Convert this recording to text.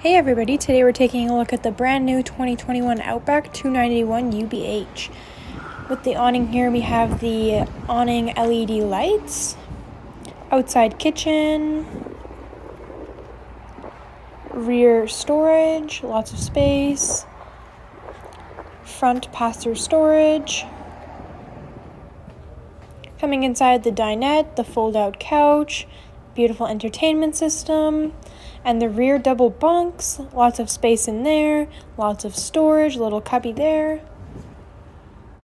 Hey everybody, today we're taking a look at the brand new 2021 Outback 291 UBH. With the awning here, we have the awning LED lights, outside kitchen, rear storage, lots of space, front pass-through storage. Coming inside the dinette, the fold-out couch, beautiful entertainment system, and the rear double bunks, lots of space in there, lots of storage, little cubby there.